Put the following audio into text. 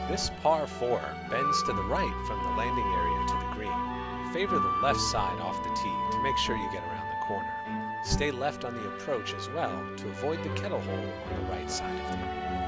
This par 4 bends to the right from the landing area to the green. Favor the left side off the tee to make sure you get around the corner. Stay left on the approach as well to avoid the kettle hole on the right side of the green.